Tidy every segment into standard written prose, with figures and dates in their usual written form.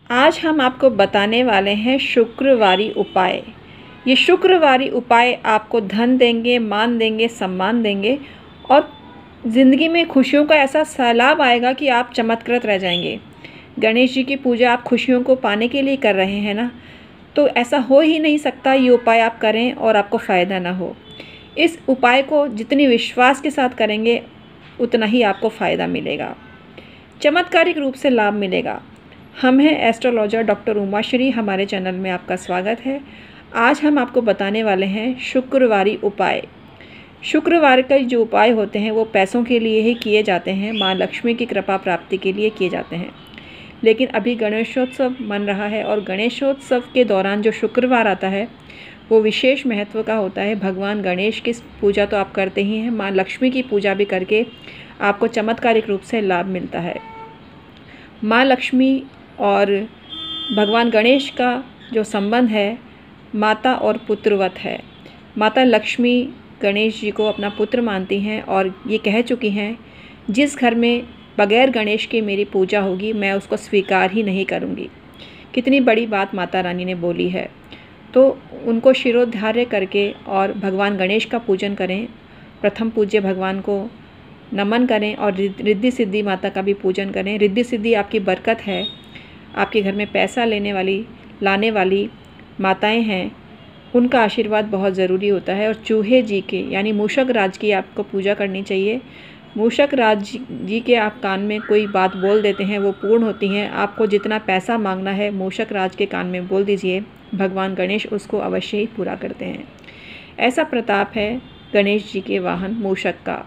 आज हम आपको बताने वाले हैं शुक्रवारी उपाय। ये शुक्रवारी उपाय आपको धन देंगे, मान देंगे, सम्मान देंगे और ज़िंदगी में खुशियों का ऐसा सैलाब आएगा कि आप चमत्कृत रह जाएंगे। गणेश जी की पूजा आप खुशियों को पाने के लिए कर रहे हैं ना, तो ऐसा हो ही नहीं सकता ये उपाय आप करें और आपको फ़ायदा ना हो। इस उपाय को जितनी विश्वास के साथ करेंगे उतना ही आपको फ़ायदा मिलेगा, चमत्कारिक रूप से लाभ मिलेगा। हम हैं एस्ट्रोलॉजर डॉक्टर उमाश्री। हमारे चैनल में आपका स्वागत है। आज हम आपको बताने वाले हैं शुक्रवारी उपाय। शुक्रवार के जो उपाय होते हैं वो पैसों के लिए ही किए जाते हैं, माँ लक्ष्मी की कृपा प्राप्ति के लिए किए जाते हैं। लेकिन अभी गणेशोत्सव मन रहा है और गणेशोत्सव के दौरान जो शुक्रवार आता है वो विशेष महत्व का होता है। भगवान गणेश की पूजा तो आप करते ही हैं, माँ लक्ष्मी की पूजा भी करके आपको चमत्कारिक रूप से लाभ मिलता है। माँ लक्ष्मी और भगवान गणेश का जो संबंध है माता और पुत्रवत है। माता लक्ष्मी गणेश जी को अपना पुत्र मानती हैं और ये कह चुकी हैं, जिस घर में बगैर गणेश के मेरी पूजा होगी मैं उसको स्वीकार ही नहीं करूँगी। कितनी बड़ी बात माता रानी ने बोली है। तो उनको शिरोधार्य करके और भगवान गणेश का पूजन करें। प्रथम पूज्य भगवान को नमन करें और रिद्धि सिद्धि माता का भी पूजन करें। रिद्धि सिद्धि आपकी बरकत है, आपके घर में पैसा लाने वाली माताएं हैं, उनका आशीर्वाद बहुत ज़रूरी होता है। और चूहे जी के यानी मूषक राज की आपको पूजा करनी चाहिए। मूषक राज जी के आप कान में कोई बात बोल देते हैं वो पूर्ण होती हैं। आपको जितना पैसा मांगना है मूषक राज के कान में बोल दीजिए, भगवान गणेश उसको अवश्य ही पूरा करते हैं। ऐसा प्रताप है गणेश जी के वाहन मूषक का।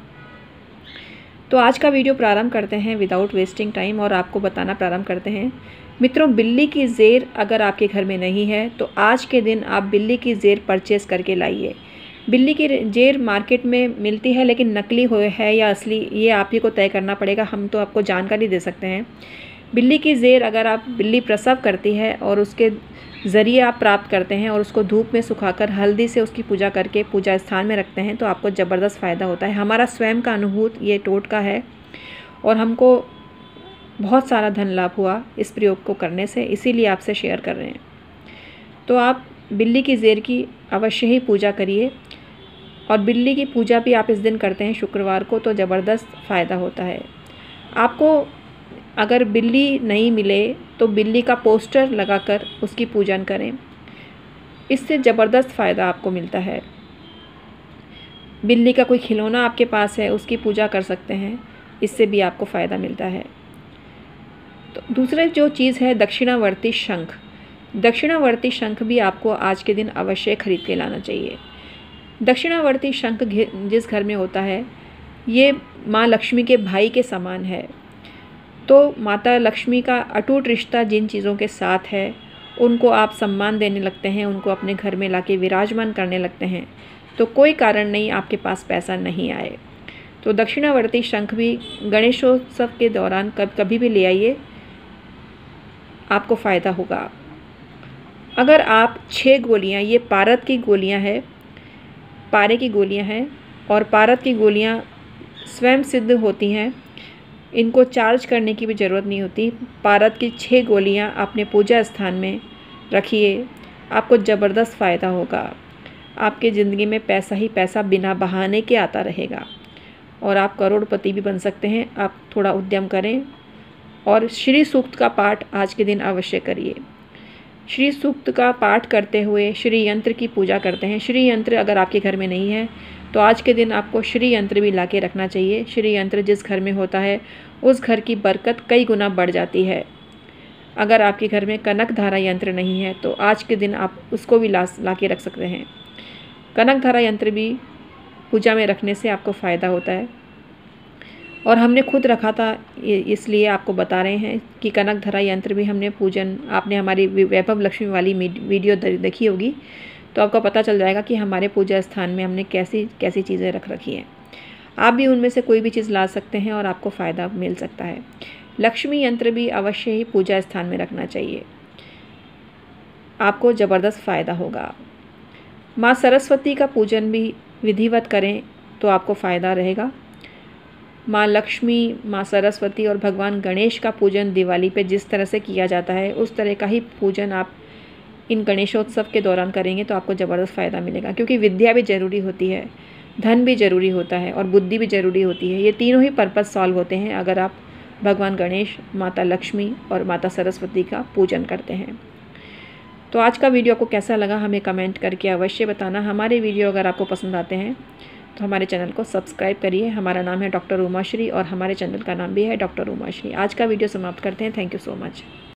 तो आज का वीडियो प्रारंभ करते हैं विदाउट वेस्टिंग टाइम और आपको बताना प्रारंभ करते हैं। मित्रों, बिल्ली की ज़ेर अगर आपके घर में नहीं है तो आज के दिन आप बिल्ली की ज़ेर परचेज़ करके लाइए। बिल्ली की ज़ेर मार्केट में मिलती है लेकिन नकली है या असली ये आप ही को तय करना पड़ेगा, हम तो आपको जानकारी दे सकते हैं। बिल्ली की ज़ेर अगर आप बिल्ली प्रसव करती है और उसके ज़रिए आप प्राप्त करते हैं और उसको धूप में सुखाकर हल्दी से उसकी पूजा करके पूजा स्थान में रखते हैं तो आपको ज़बरदस्त फ़ायदा होता है। हमारा स्वयं का अनुभूत ये टोटका है और हमको बहुत सारा धन लाभ हुआ इस प्रयोग को करने से, इसीलिए आपसे शेयर कर रहे हैं। तो आप बिल्ली की ज़ेर की अवश्य ही पूजा करिए और बिल्ली की पूजा भी आप इस दिन करते हैं शुक्रवार को तो ज़बरदस्त फ़ायदा होता है। आपको अगर बिल्ली नहीं मिले तो बिल्ली का पोस्टर लगाकर उसकी पूजन करें, इससे ज़बरदस्त फ़ायदा आपको मिलता है। बिल्ली का कोई खिलौना आपके पास है उसकी पूजा कर सकते हैं, इससे भी आपको फ़ायदा मिलता है। तो दूसरे जो चीज़ है दक्षिणावर्ती शंख। दक्षिणावर्ती शंख भी आपको आज के दिन अवश्य खरीद के लाना चाहिए। दक्षिणावर्ती शंख जिस घर में होता है ये माँ लक्ष्मी के भाई के समान है। तो माता लक्ष्मी का अटूट रिश्ता जिन चीज़ों के साथ है उनको आप सम्मान देने लगते हैं, उनको अपने घर में लाके विराजमान करने लगते हैं, तो कोई कारण नहीं आपके पास पैसा नहीं आए। तो दक्षिणावर्ती शंख भी गणेशोत्सव के दौरान कभी भी ले आइए, आपको फ़ायदा होगा। अगर आप 6 गोलियां, ये पारद की गोलियां हैं, पारे की गोलियां हैं और पारद की गोलियां स्वयं सिद्ध होती हैं, इनको चार्ज करने की भी ज़रूरत नहीं होती। पारद की 6 गोलियां अपने पूजा स्थान में रखिए, आपको ज़बरदस्त फ़ायदा होगा। आपके ज़िंदगी में पैसा ही पैसा बिना बहाने के आता रहेगा और आप करोड़पति भी बन सकते हैं। आप थोड़ा उद्यम करें और श्री सूक्त का पाठ आज के दिन अवश्य करिए। श्री सूक्त का पाठ करते हुए श्री यंत्र की पूजा करते हैं। श्री यंत्र अगर आपके घर में नहीं है तो आज के दिन आपको श्री यंत्र भी ला के रखना चाहिए। श्री यंत्र जिस घर में होता है उस घर की बरकत कई गुना बढ़ जाती है। अगर आपके घर में कनक धारा यंत्र नहीं है तो आज के दिन आप उसको भी ला के रख सकते हैं। कनक धारा यंत्र भी पूजा में रखने से आपको फ़ायदा होता है और हमने खुद रखा था, इसलिए आपको बता रहे हैं कि कनक धारा यंत्र भी हमने पूजन, आपने हमारी वैभव लक्ष्मी वाली वीडियो देखी होगी तो आपको पता चल जाएगा कि हमारे पूजा स्थान में हमने कैसी कैसी चीज़ें रख रखी हैं। आप भी उनमें से कोई भी चीज़ ला सकते हैं और आपको फ़ायदा मिल सकता है। लक्ष्मी यंत्र भी अवश्य ही पूजा स्थान में रखना चाहिए, आपको ज़बरदस्त फ़ायदा होगा। माँ सरस्वती का पूजन भी विधिवत करें तो आपको फ़ायदा रहेगा। माँ लक्ष्मी, माँ सरस्वती और भगवान गणेश का पूजन दिवाली पे जिस तरह से किया जाता है उस तरह का ही पूजन आप इन गणेशोत्सव के दौरान करेंगे तो आपको ज़बरदस्त फ़ायदा मिलेगा। क्योंकि विद्या भी ज़रूरी होती है, धन भी ज़रूरी होता है और बुद्धि भी ज़रूरी होती है। ये तीनों ही पर्पज़ सॉल्व होते हैं अगर आप भगवान गणेश, माता लक्ष्मी और माता सरस्वती का पूजन करते हैं। तो आज का वीडियो आपको कैसा लगा हमें कमेंट करके अवश्य बताना। हमारे वीडियो अगर आपको पसंद आते हैं तो हमारे चैनल को सब्सक्राइब करिए। हमारा नाम है डॉक्टर उमाश्री और हमारे चैनल का नाम भी है डॉक्टर उमाश्री। आज का वीडियो समाप्त करते हैं। Thank you so much.